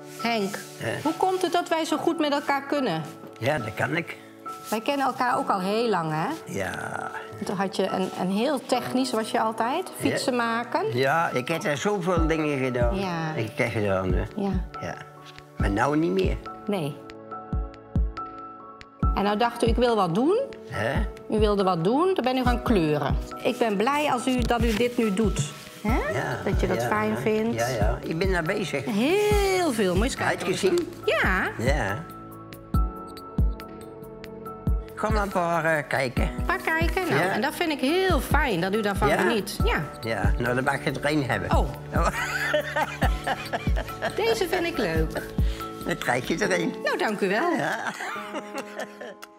Henk, hoe komt het dat wij zo goed met elkaar kunnen? Ja, dat kan ik. Wij kennen elkaar ook al heel lang, hè? Ja. Toen had je een heel technisch, was je altijd, fietsen maken. Ja, ik heb er zoveel dingen gedaan. Ja. Ik heb gedaan, hè. Ja. Maar nou niet meer. Nee. En nou dacht u, ik wil wat doen. Hè? U wilde wat doen, dan ben u gaan kleuren. Ik ben blij dat u dit nu doet. Hè? Ja, Dat je dat fijn vindt. Ja. Ik ben daar bezig. Heel veel. Moet je eens kijken. Uitgezien? Ja. Ja. Ga maar een paar kijken. Maar kijken. Nou, Ja. en dat vind ik heel fijn, dat u daarvan geniet. Ja. Ja, nou dan mag je er één hebben. Oh. Deze vind ik leuk. Dan krijg je er één. Nou, dank u wel. Ja.